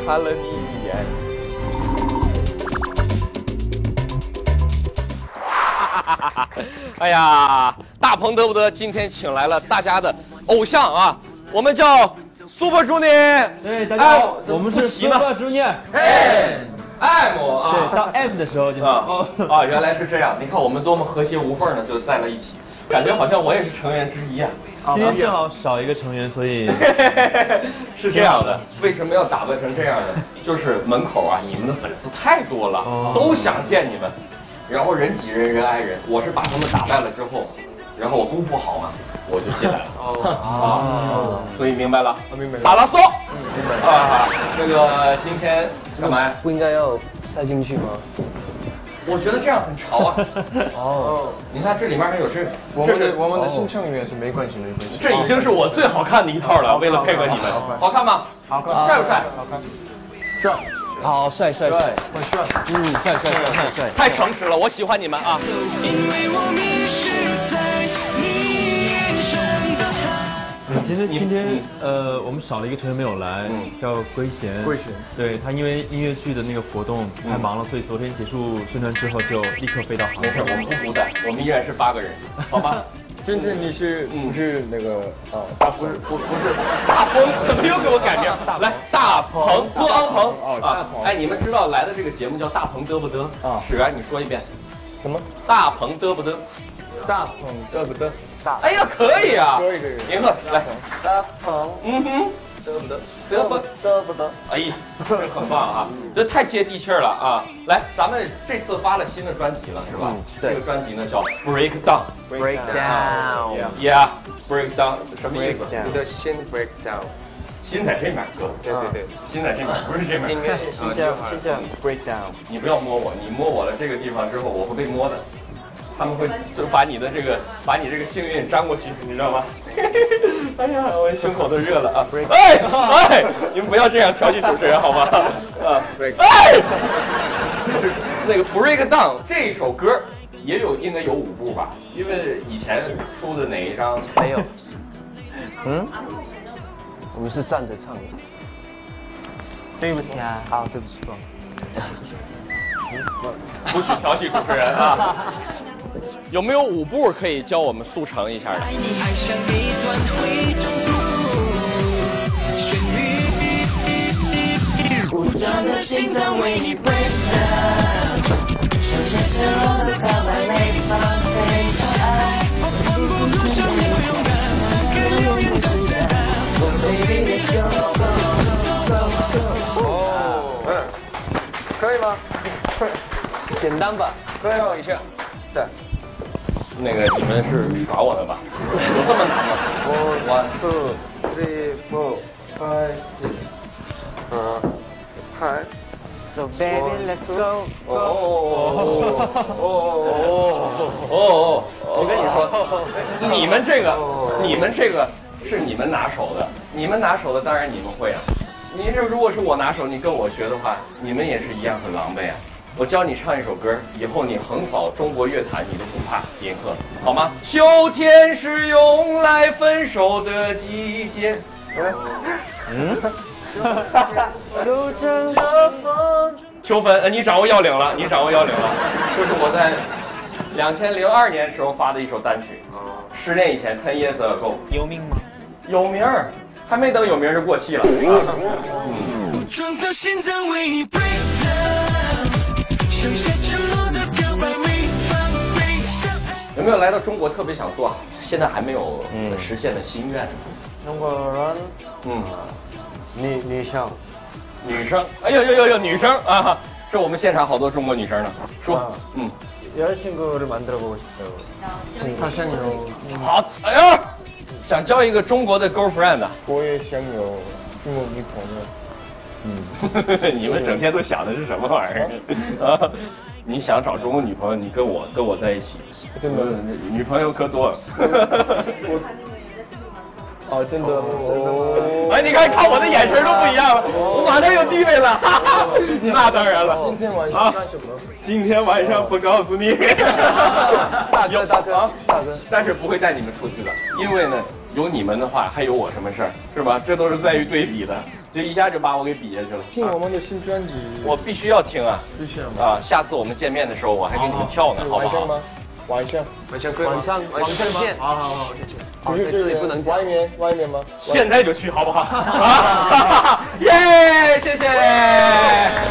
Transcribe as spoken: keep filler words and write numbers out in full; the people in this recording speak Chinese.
看了你一眼。哎呀，大鹏得不得？今天请来了大家的偶像啊，我们叫 Super Junior。 对，大家好，我们是 Super Junior。 哎 ，M 啊， 对，到 M 的时候就啊啊，原来是这样。你看我们多么和谐无缝呢，就在了一起，感觉好像我也是成员之一啊。 今天正好少一个成员，所以是这样的。为什么要打扮成这样呢？就是门口啊，你们的粉丝太多了，哦、都想见你们，然后人挤人，人挨人。我是把他们打败了之后，然后我功夫好嘛，我就进来了。哦，啊，所以明白了，明白了。马拉松，明白了啊。那个今天干嘛呀？ 不应该要塞进去吗？ 我觉得这样很潮啊！哦，你看这里面还有这个， 这是我们的新成员是没关系没关系。 这已经是我最好看的一套了，为了配合你们，好看吗？ 好看， 帅不帅？ 好看，帅， 好帅帅帅， 很帅， 嗯，帅帅帅帅帅， 太诚实了，我喜欢你们啊！ 其实今天呃，我们少了一个成员没有来，叫圭贤。 圭贤， 对他因为音乐剧的那个活动太忙了，所以昨天结束宣传之后就立刻飞到杭州。 没事，我们不孤单，我们依然是八个人，好吗？ 今天你是不是那个啊？大不是不不是大鹏，怎么又给我改名？来，大鹏，不昂鹏啊！哎，你们知道来的这个节目叫大鹏得不得啊？史源，你说一遍。 什么？ 大鹏得不得？ 大鹏得不得？ 大，哎呀，可以啊！ 可以可以。 银鹤来， 大鹏， 嗯哼， 得不得？ 得不得不得？ 哎呀，这很棒啊！这太接地气儿了啊！来，咱们这次发了新的专辑了，是吧？对。这个专辑呢叫 Break Down。Break Down。Yeah，Break Down 什么意思？ 你的心 break down。 心在这面，哥。 对对对， 心在这面，不是这面。 应该是心这样，心这样 break down。 你不要摸我，你摸我了这个地方之后，我会被摸的。他们会就把你的这个，把你这个幸运粘过去，你知道吗？哎呀，我胸口都热了啊！哎哎，你们不要这样调戏主持人好吗？啊，哎，是那个 Break Down 这首歌也有应该有五部吧？因为以前出的哪一张没有？嗯，我们是站着唱的。 对不起啊， 啊，对不起，不好意思。 不许调戏主持人啊！有没有舞步可以教我们速成一下的？武装的心脏为你 break down， 手下赤裸的告白没放飞的爱，奋不顾身你会勇敢，可永远不自然。Baby let's go go go go。 哦，嗯，可以吗？ 简单吧？ 最后一下，对。 那个你们是耍我的吧？有这么难吗 ？One two three four five six， 嗯，嗨 ，So baby let's go。 哦哦哦哦哦哦！我跟你说，你们这个，你们这个是你们拿手的，你们拿手的当然你们会啊。你这如果是我拿手，你跟我学的话，你们也是一样很狼狈啊。我教你唱一首歌，以后你横扫中国乐坛，你都不怕。银鹤，好吗？秋天是用来分手的季节。嗯。秋分，呃，你掌握要领了，你掌握要领了。这是我在两千零二年时候发的一首单曲，十年以前 ，ten years ago。 有名吗？ 有名儿，还没等有名就过气了。嗯。有没有来到中国特别想做，现在还没有实现的心愿？ 中国人， 嗯， 女女生， 女生，哎呦呦呦呦，女生啊！这我们现场好多中国女生呢。说，嗯， 여자친구를 만들어보고 싶어요. 사실요. 好，哎呀，想交一个中国的 girlfriend 的。 我也想有中国女朋友。 嗯，你们整天都想的是什么玩意儿啊？你想找中国女朋友，你跟我跟我在一起， 真的， 女朋友可多了。 哦，真的，哦， 哎，你看看我的眼神都不一样了，我马上有地位了。那当然了。 今天晚上干什么？ 今天晚上不告诉你。 大哥，大哥，大哥， 但是不会带你们出去的，因为呢，有你们的话，还有我什么事儿，是吧？这都是在于对比的。 就一下就把我给比下去了。 听我们的新专辑， 我必须要听啊！ 必须啊，下次我们见面的时候，我还给你们跳呢，好不好？ 晚上吗？晚上， 晚上晚上晚上见。 好好好， 不是这里不能外面外面吗？ 现在就去，好不好？啊！耶，谢谢。